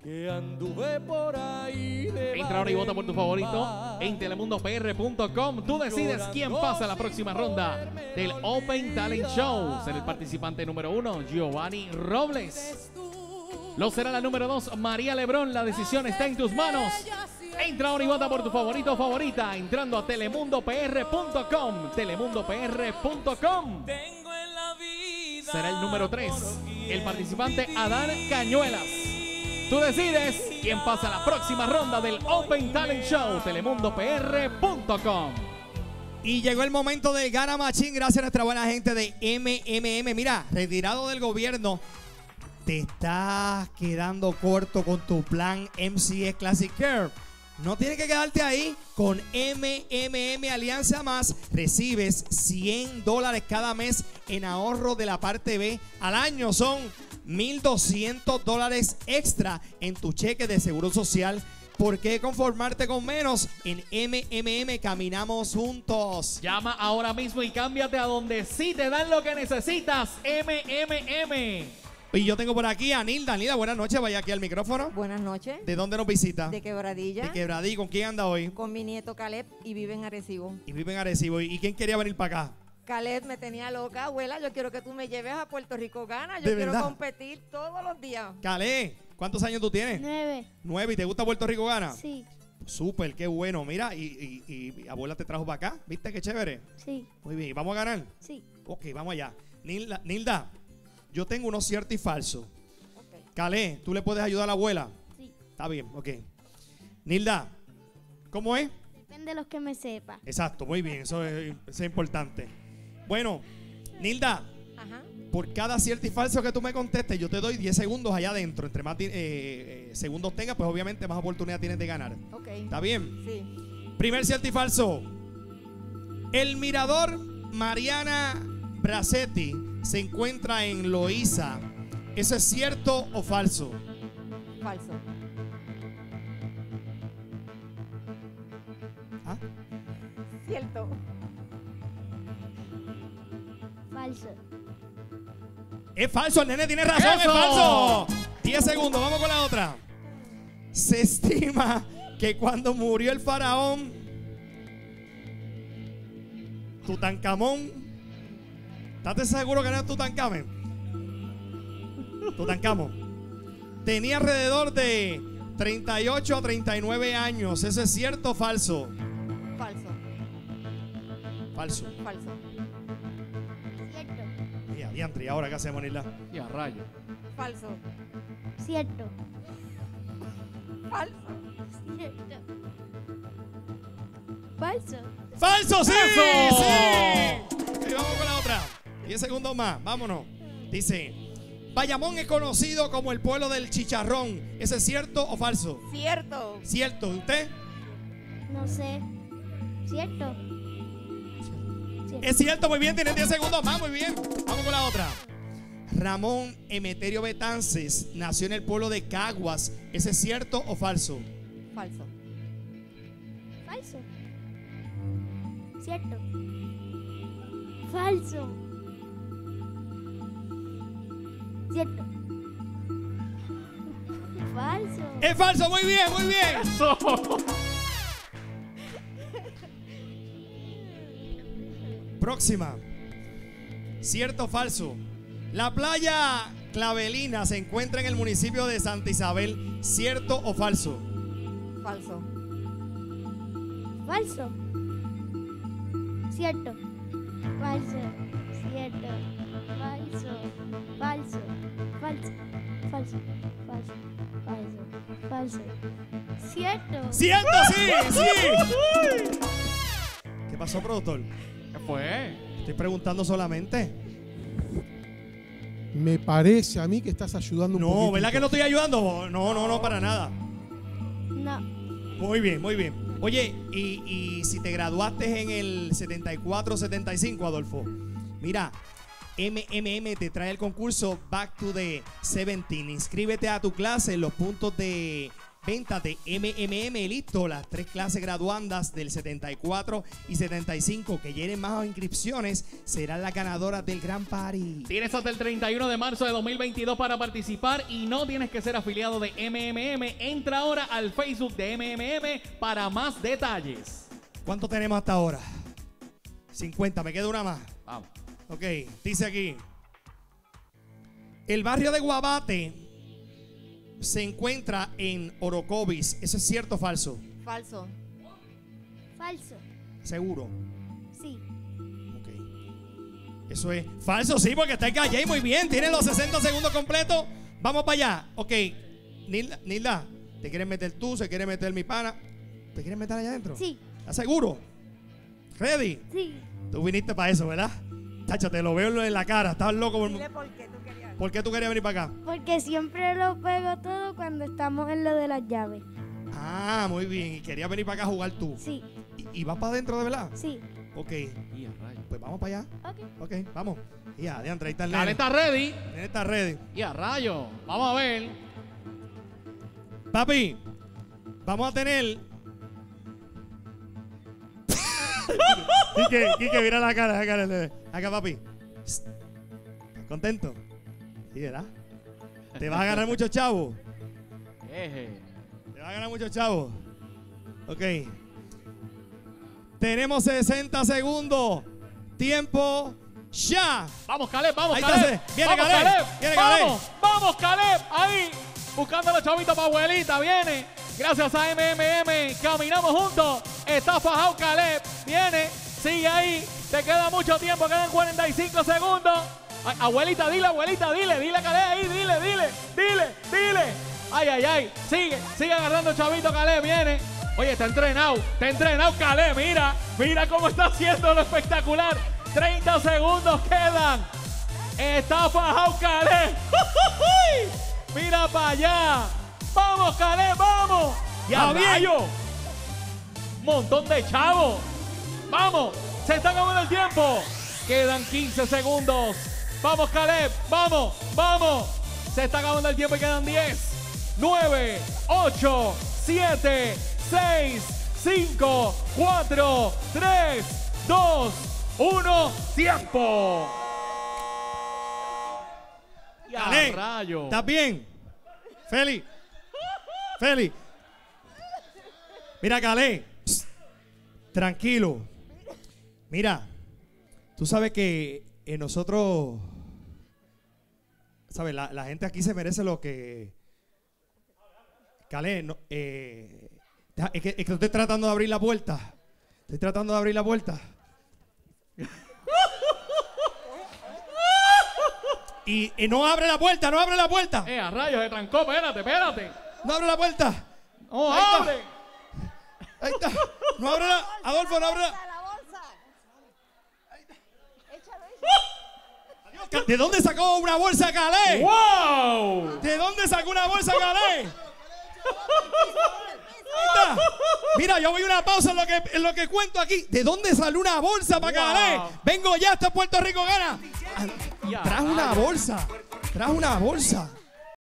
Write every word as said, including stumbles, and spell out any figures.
que anduve por ahí de Entra ahora y vota por tu favorito en telemundo p r punto com. Tú decides quién pasa a la próxima ronda del Open Talent Show. Será el participante número uno, Giovanni Robles. Lo será la número dos, María Lebrón. La decisión está en tus manos. Entra ahora y vota por tu favorito o favorita entrando a telemundo p r punto com. telemundo p r punto com. Será el número tres, el participante Adán Cañuelas. Tú decides quién pasa a la próxima ronda del Open Talent Show. telemundo p r punto com. Y llegó el momento del Gana Machín, gracias a nuestra buena gente de M M M. Mira, retirado del gobierno, te estás quedando corto con tu plan M C E Classic Care. No tienes que quedarte ahí. Con M M M Alianza Más recibes cien dólares cada mes en ahorro de la parte B. Al año son mil doscientos dólares extra en tu cheque de seguro social. ¿Por qué conformarte con menos? En M M M caminamos juntos. Llama ahora mismo y cámbiate a donde sí te dan lo que necesitas. M M M. Y yo tengo por aquí a Nilda. Nilda, buenas noches. Vaya aquí al micrófono. Buenas noches. ¿De dónde nos visita? De Quebradilla. De Quebradilla. ¿Con quién anda hoy? Con mi nieto Caleb y vive en Arecibo. Y vive en Arecibo. ¿Y quién quería venir para acá? Caleb me tenía loca. Abuela, yo quiero que tú me lleves a Puerto Rico Gana. Yo ¿De quiero verdad? competir todos los días. Caleb, ¿cuántos años tú tienes? Nueve. Nueve. ¿Y te gusta Puerto Rico Gana? Sí. Súper, qué bueno. Mira, y, y, y, y abuela te trajo para acá. ¿Viste qué chévere? Sí. Muy bien. ¿Y vamos a ganar? Sí. Ok, vamos allá. Nilda, Nilda, yo tengo unos ciertos y falsos. Okay. Caleb, ¿tú le puedes ayudar a la abuela? Sí. Está bien, ok. Nilda, ¿cómo es? Depende de los que me sepa. Exacto, muy bien. Eso es, eso es importante. Bueno, Nilda, Ajá. por cada cierto y falso que tú me contestes, yo te doy diez segundos allá adentro. Entre más eh, eh, segundos tengas, pues obviamente más oportunidad tienes de ganar. Ok. ¿Está bien? Sí. Primer cierto y falso. El mirador Mariana Bracetti se encuentra en Loíza. ¿Eso es cierto o falso? Falso. ¿Ah? Cierto. Falso. Es falso, el nene tiene razón, ¡Eso! es falso. diez segundos, vamos con la otra. Se estima que cuando murió el faraón Tutankamón, ¿estás seguro que no es Tutankamón? Tutankamón tenía alrededor de treinta y ocho a treinta y nueve años. ¿Eso es cierto o falso? Falso. Falso. Falso. Cierto. Mira, diantre, ¿y ahora qué hacemos, Nilda? Y a rayo. Falso. Cierto. Falso. Cierto. Falso. ¡Falso, sí! ¡Eso! ¡Sí! Y vamos con la otra. diez segundos más, vámonos. Dice, Bayamón es conocido como el pueblo del chicharrón. ¿Eso es cierto o falso? Cierto. ¿Cierto? ¿Usted? No sé. Cierto. Cierto. Es cierto, muy bien, tiene diez segundos más, muy bien. Vamos con la otra. Ramón Emeterio Betances nació en el pueblo de Caguas. ¿Eso es cierto o falso? Falso. Falso. Cierto. Falso. Cierto. Falso. Es falso, muy bien, muy bien. Eso. Próxima. ¿Cierto o falso? La playa Clavelina se encuentra en el municipio de Santa Isabel. ¿Cierto o falso? Falso. Falso. Cierto. Falso. Cierto. Falso. Falso. Falso. Falso. Falso. Falso. Falso. Cierto. ¡Cierto, sí! ¡Sí! ¿Qué pasó, productor? ¿Qué fue? Estoy preguntando solamente. Me parece a mí que estás ayudando un poquito. No, ¿verdad que no estoy ayudando? No, no, no, para nada. No. Muy bien, muy bien. Oye, y, y si te graduaste en el setenta y cuatro setenta y cinco, Adolfo, mira, M M M te trae el concurso Back to the diecisiete. Inscríbete a tu clase. Los puntos de, ventas de M M M. Listo, las tres clases graduandas del setenta y cuatro y setenta y cinco que llenen más inscripciones serán las ganadoras del Gran Party. Tienes hasta el treinta y uno de marzo de dos mil veintidós para participar y no tienes que ser afiliado de M M M. Entra ahora al Facebook de M M M para más detalles. ¿Cuánto tenemos hasta ahora? cincuenta, me queda una más. Vamos. Ok, dice aquí. El barrio de Guabate se encuentra en Orocovis. ¿Eso es cierto o falso? Falso. Falso. Seguro. Sí. Ok. Eso es falso, sí, porque está en calle. Muy bien, tiene los sesenta segundos completos. Vamos para allá. Ok. Nilda, Nilda, ¿te quieres meter tú? ¿Se quiere meter mi pana? ¿Te quieres meter allá adentro? Sí. ¿Estás seguro? ¿Ready? Sí. Tú viniste para eso, ¿verdad? Tacho, te lo veo en la cara. Estás loco. Por... Dile por qué tú querías. ¿Por qué tú querías venir para acá? Porque siempre lo pego todo cuando estamos en lo de las llaves. Ah, muy bien. Y querías venir para acá a jugar tú. Sí. ¿Y, y vas para adentro de verdad? Sí. Ok. Y a rayos. Pues vamos para allá. Ok. Ok, vamos. Ya, de ahí está el Cale nene. está ready. El nene está ready. Y a rayos. Vamos a ver. Papi, vamos a tener... Quique, Quique, mira la cara, la cara del nene. Acá, papi. ¿Estás contento? Sí, ¿verdad? ¿Te vas a ganar muchos chavos? Eje. ¿Te vas a ganar muchos chavos? Ok. Tenemos sesenta segundos. Tiempo ya. Vamos, Caleb, vamos, Ahí Caleb. está, viene vamos, Caleb, viene Caleb. Vamos, vamos, Caleb. Ahí, buscando los chavitos para abuelita. Viene. Gracias a M M M. Caminamos juntos. Está fajado Caleb. Viene. Sigue ahí. Te queda mucho tiempo. Quedan cuarenta y cinco segundos. Ay, abuelita, dile, abuelita, dile. Dile a Caleb ahí. Dile, dile, dile, dile. Ay, ay, ay. Sigue, sigue agarrando chavito Caleb. Viene. Oye, está entrenado. Está entrenado Caleb. Mira, mira cómo está haciendo lo espectacular. treinta segundos quedan. Está fajado Caleb. Mira para allá. Vamos, Caleb, vamos. Ya, rayo. Montón de chavos. Vamos. Se está acabando el tiempo. Quedan quince segundos. Vamos, Caleb. Vamos, vamos. Se está acabando el tiempo y quedan diez, nueve, ocho, siete, seis, cinco, cuatro, tres, dos, uno. ¡Tiempo! Ya, Caleb, rayo. ¿estás bien? Feli. Feli. Mira, Caleb. Psst. Tranquilo. Mira, tú sabes que eh, nosotros, sabes, la, la gente aquí se merece lo que... Caleb, no, eh, deja- es, que, es que estoy tratando de abrir la puerta. Estoy tratando de abrir la puerta. Y, y no abre la puerta, no abre la puerta. Eh, a rayos, se trancó. Espérate, espérate. No abre la puerta. No, Ahí está. abre. Ahí está. No abre la... Adolfo, no abre la... La bolsa. ¿De dónde sacó una bolsa Caleb? ¡Wow! ¿De dónde sacó una bolsa Caleb? Ahí está. Mira, yo voy a una pausa en lo que, en lo que cuento aquí. ¿De dónde salió una bolsa para Wow. Caleb? Vengo ya hasta Puerto Rico, gana. Ya, Trajo una rayos. bolsa. Trajo una bolsa.